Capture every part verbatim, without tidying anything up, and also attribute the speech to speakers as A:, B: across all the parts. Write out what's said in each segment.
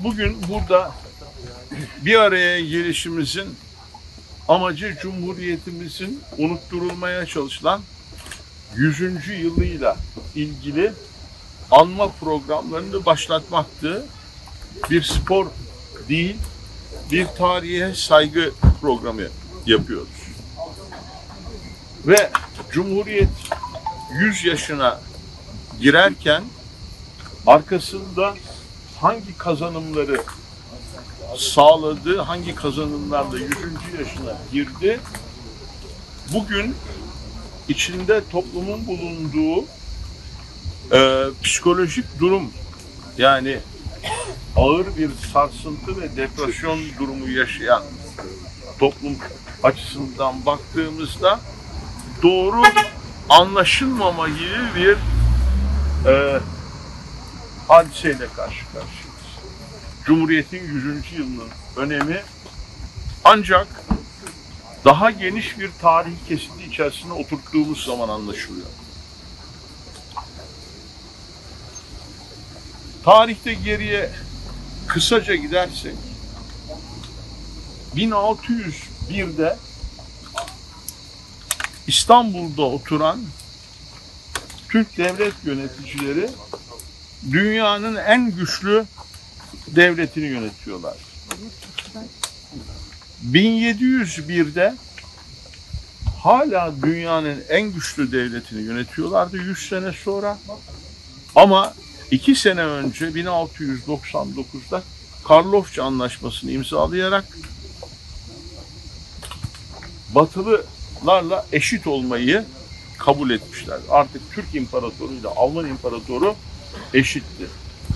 A: bugün burada bir araya gelişimizin amacı Cumhuriyetimizin unutturulmaya çalışılan yüzüncü yılıyla ilgili anma programlarını başlatmaktı. Bir spor değil, bir tarihe saygı programı yapıyoruz. Ve Cumhuriyet yüz yaşına girerken arkasında hangi kazanımları sağladı, hangi kazanımlarla yüzüncü yaşına girdi, bugün içinde toplumun bulunduğu e, psikolojik durum, yani ağır bir sarsıntı ve depresyon durumu yaşayan toplum açısından baktığımızda doğru anlaşılmama gibi bir e, hadiseyle karşı karşıyayız. Cumhuriyet'in yüzüncü yılının önemi ancak daha geniş bir tarih kesiti içerisine oturttuğumuz zaman anlaşılıyor. Tarihte geriye kısaca gidersek bin altı yüz bir'de İstanbul'da oturan Türk devlet yöneticileri dünyanın en güçlü devletini yönetiyorlar. bin yedi yüz bir'de hala dünyanın en güçlü devletini yönetiyorlardı yüz sene sonra. Ama iki sene önce bin altı yüz doksan dokuz'da Karlofça Anlaşması'nı imzalayarak Batılılarla eşit olmayı kabul etmişler. Artık Türk İmparatoru ile Alman İmparatoru eşitti.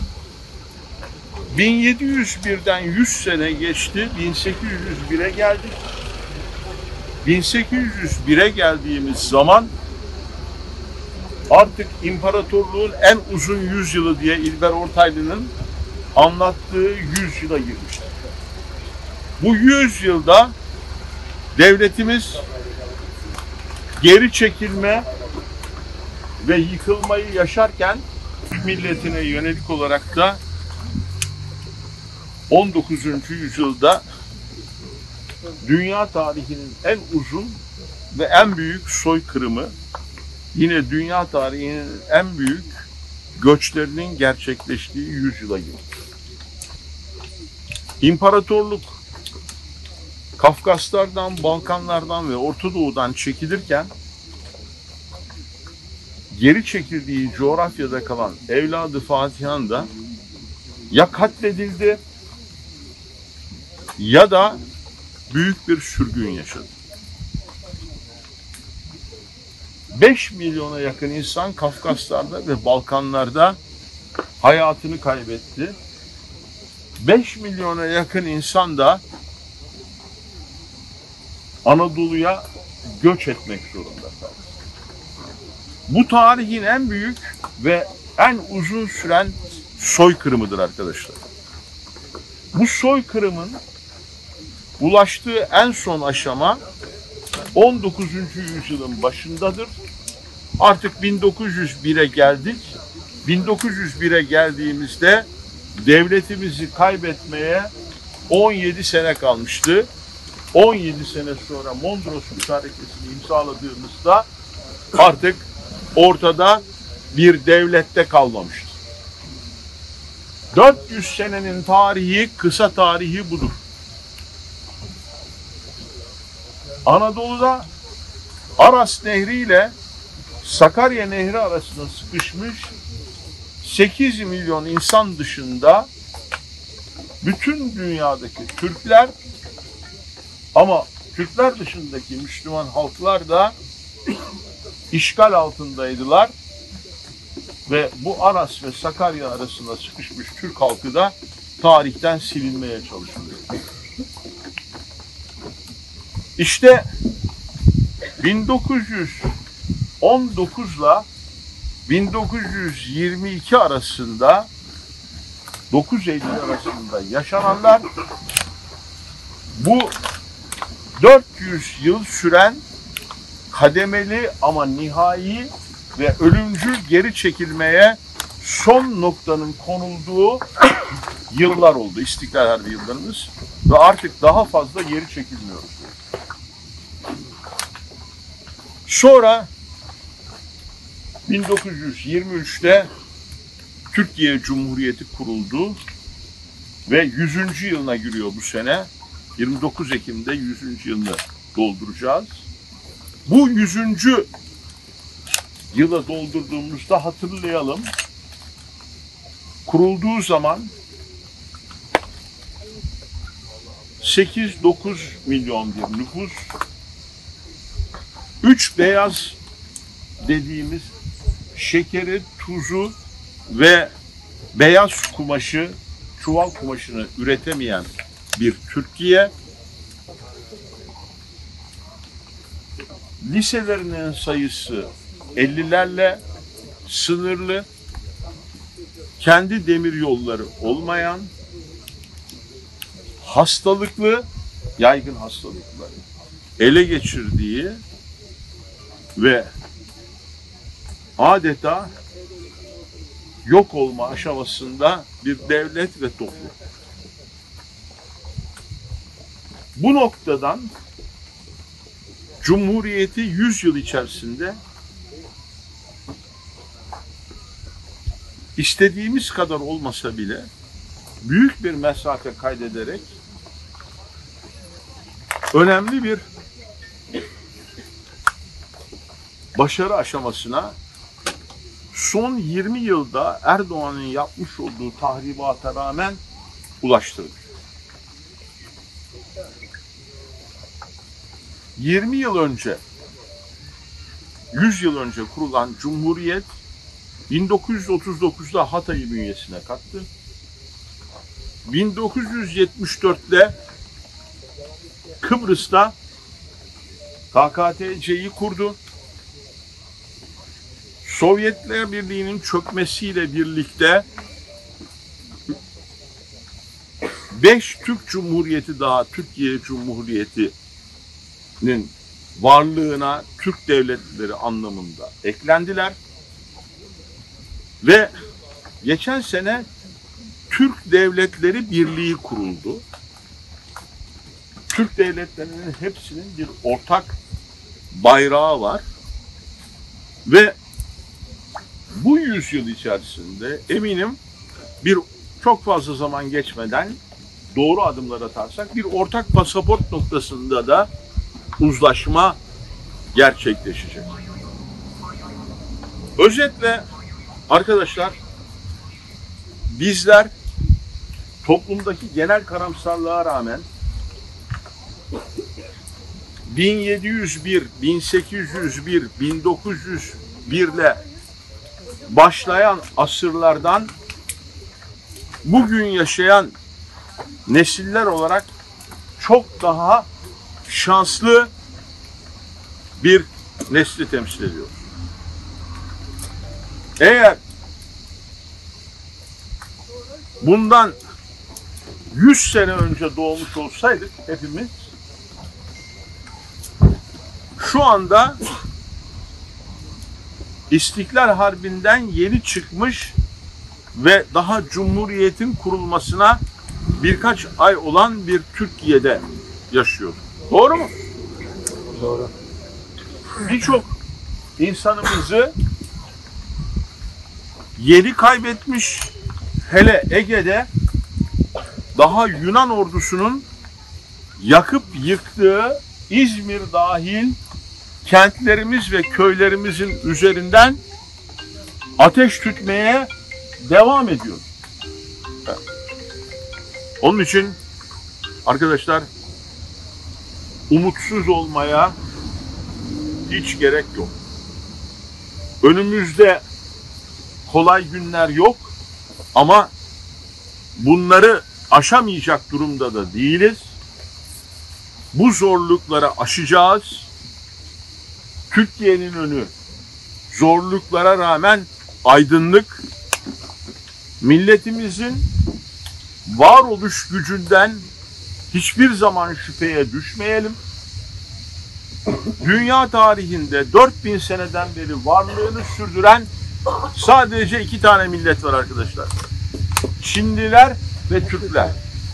A: bin yedi yüz bir'den yüz sene geçti, bin sekiz yüz bir'e geldik. bin sekiz yüz bir'e geldiğimiz zaman artık imparatorluğun en uzun yüzyılı diye İlber Ortaylı'nın anlattığı yüzyıla girmiştik. Bu yüzyılda devletimiz geri çekilme ve yıkılmayı yaşarken milletine yönelik olarak da on dokuzuncu yüzyılda dünya tarihinin en uzun ve en büyük soykırımı, yine dünya tarihinin en büyük göçlerinin gerçekleştiği yüzyıla girdi. İmparatorluk Kafkaslardan, Balkanlardan ve Orta Doğu'dan çekilirken geri çekildiği coğrafyada kalan evladı Fatihan da ya katledildi ya da büyük bir sürgün yaşadı. beş milyona yakın insan Kafkaslar'da ve Balkanlar'da hayatını kaybetti. beş milyona yakın insan da Anadolu'ya göç etmek zorunda kaldı. Bu tarihin en büyük ve en uzun süren soykırımıdır arkadaşlar. Bu soykırımın ulaştığı en son aşama on dokuzuncu yüzyılın başındadır. Artık bin dokuz yüz bir'e geldik. bin dokuz yüz bir'e geldiğimizde devletimizi kaybetmeye on yedi sene kalmıştı. on yedi sene sonra Mondros Mütarekesi'ni imzaladığımızda artık ortada bir devlette kalmamıştı. dört yüz senenin tarihi, kısa tarihi budur. Anadolu'da Aras Nehri ile Sakarya Nehri arasında sıkışmış sekiz milyon insan dışında bütün dünyadaki Türkler, ama Türkler dışındaki Müslüman halklar da işgal altındaydılar ve bu Aras ve Sakarya arasında sıkışmış Türk halkı da tarihten silinmeye çalışılıyor. İşte bin dokuz yüz on dokuz'la bin dokuz yüz yirmi iki arasında, dokuz Eylül arasında yaşananlar bu dört yüz yıl süren kademeli ama nihai ve ölümcül geri çekilmeye son noktanın konulduğu yıllar oldu, İstiklal Harbi yıllarımız ve artık daha fazla geri çekilmiyoruz. Sonra bin dokuz yüz yirmi üçte Türkiye Cumhuriyeti kuruldu ve yüzüncü yılına giriyor bu sene. yirmi dokuz Ekim'de yüzüncü yılını dolduracağız. Bu yüzüncü yıla doldurduğumuzda hatırlayalım. Kurulduğu zaman sekiz dokuz milyon bir nüfus, üç beyaz dediğimiz şekeri, tuzu ve beyaz kumaşı, çuval kumaşını üretemeyen bir Türkiye, liselerinin sayısı ellilerle sınırlı, kendi demir yolları olmayan, hastalıklı, yaygın hastalıkları ele geçirdiği ve adeta yok olma aşamasında bir devlet ve toplum. Bu noktadan Cumhuriyeti yüz yıl içerisinde istediğimiz kadar olmasa bile büyük bir mesafe kaydederek önemli bir başarı aşamasına son yirmi yılda Erdoğan'ın yapmış olduğu tahribata rağmen ulaştırdık. yirmi yıl önce, yüz yıl önce kurulan Cumhuriyet bin dokuz yüz otuz dokuzda Hatay'ı bünyesine kattı. bin dokuz yüz yetmiş dörtte Kıbrıs'ta K K T C'yi kurdu. Sovyetler Birliği'nin çökmesiyle birlikte beş Türk Cumhuriyeti daha Türkiye Cumhuriyeti'nin varlığına Türk devletleri anlamında eklendiler. Ve geçen sene Türk Devletleri Birliği kuruldu. Türk devletlerinin hepsinin bir ortak bayrağı var. Ve bu yüzyıl içerisinde eminim bir çok fazla zaman geçmeden doğru adımlar atarsak bir ortak pasaport noktasında da uzlaşma gerçekleşecek. Özetle arkadaşlar, bizler toplumdaki genel karamsarlığa rağmen bin yedi yüz bir, bin sekiz yüz bir, bin dokuz yüz bir ile başlayan asırlardan bugün yaşayan nesiller olarak çok daha şanslı bir nesli temsil ediyor. Eğer bundan yüz sene önce doğmuş olsaydık hepimiz, şu anda İstiklal Harbi'nden yeni çıkmış ve daha Cumhuriyet'in kurulmasına birkaç ay olan bir Türkiye'de yaşıyor. Doğru mu?
B: Doğru.
A: Birçok insanımızı yeri kaybetmiş, hele Ege'de daha Yunan ordusunun yakıp yıktığı İzmir dahil kentlerimiz ve köylerimizin üzerinden ateş tütmeye devam ediyor. Onun için arkadaşlar, umutsuz olmaya hiç gerek yok. Önümüzde kolay günler yok ama bunları aşamayacak durumda da değiliz. Bu zorlukları aşacağız. Türkiye'nin önü zorluklara rağmen aydınlık. Milletimizin varoluş gücünden hiçbir zaman şüpheye düşmeyelim. Dünya tarihinde dört bin seneden beri varlığını sürdüren sadece iki tane millet var arkadaşlar. Çinliler ve Türkler.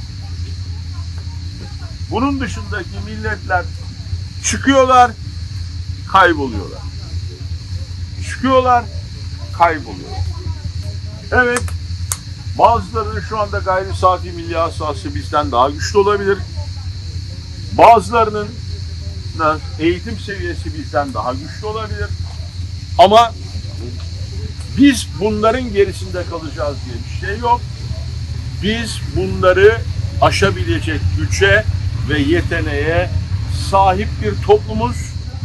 A: Bunun dışındaki milletler çıkıyorlar, kayboluyorlar. Çıkıyorlar, kayboluyorlar. Evet, bazılarının şu anda gayri safi milli hasası bizden daha güçlü olabilir. Bazılarının eğitim seviyesi bizden daha güçlü olabilir. Ama biz bunların gerisinde kalacağız diye bir şey yok. Biz bunları aşabilecek güce ve yeteneğe sahip bir toplumuz.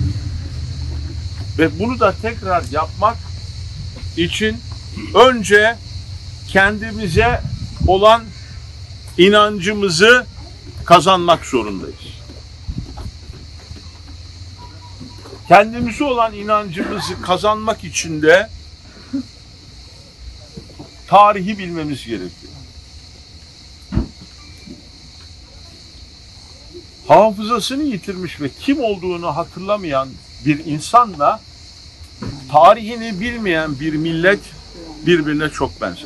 A: Ve bunu da tekrar yapmak için önce kendimize olan inancımızı kazanmak zorundayız. Kendimize olan inancımızı kazanmak için de tarihi bilmemiz gerekiyor. Hafızasını yitirmiş ve kim olduğunu hatırlamayan bir insanla tarihini bilmeyen bir millet birbirine çok benzer.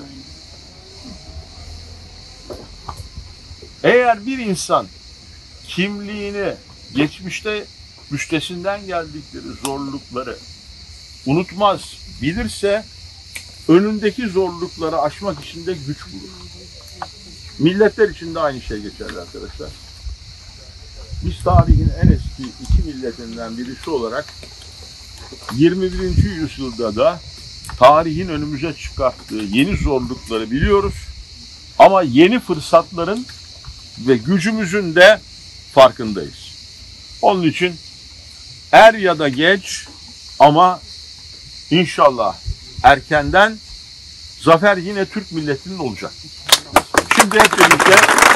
A: Eğer bir insan kimliğini, geçmişte üstesinden geldikleri zorlukları unutmaz, bilirse önündeki zorlukları aşmak için de güç bulur. Milletler için de aynı şey geçerli arkadaşlar. Biz tarihin en eski iki milletinden birisi olarak yirmi birinci yüzyılda da tarihin önümüze çıkarttığı yeni zorlukları biliyoruz. Ama yeni fırsatların ve gücümüzün de farkındayız. Onun için er ya da geç ama inşallah erkenden zafer yine Türk milletinin olacak. Şimdi hep birlikte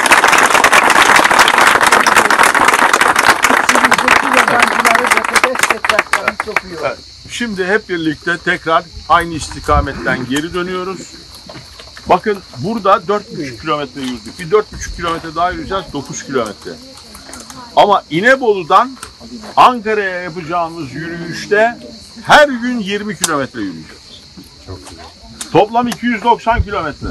A: evet, şimdi hep birlikte tekrar aynı istikametten geri dönüyoruz. Bakın burada dört buçuk kilometre yürüdük. Bir dört buçuk kilometre daha yürüyeceğiz. dokuz kilometre. Ama İnebolu'dan Ankara'ya yapacağımız yürüyüşte her gün yirmi kilometre yürüyeceğiz. Çok güzel. Toplam iki yüz doksan kilometre.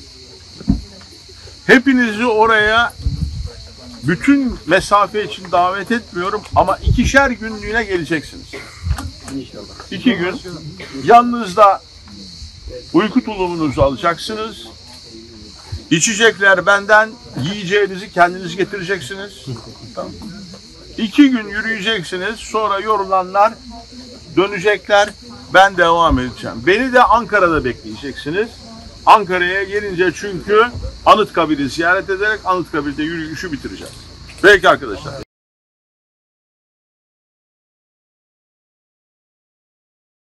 A: Hepinizi oraya bütün mesafe için davet etmiyorum ama ikişer günlüğüne geleceksiniz. İnşallah. İki gün yanınızda uyku tulumunuzu alacaksınız. İçecekler benden, yiyeceğinizi kendiniz getireceksiniz. Tamam. İki gün yürüyeceksiniz. Sonra yorulanlar dönecekler. Ben devam edeceğim. Beni de Ankara'da bekleyeceksiniz. Ankara'ya gelince çünkü Anıtkabir'i ziyaret ederek Anıtkabir'de yürüyüşü bitireceğiz. Peki arkadaşlar.